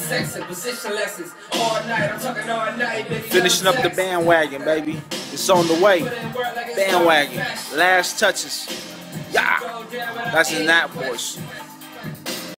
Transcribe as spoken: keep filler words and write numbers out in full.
Finishing up the bandwagon, baby. It's on the way. Bandwagon. Last touches. Yeah. That's in that voice.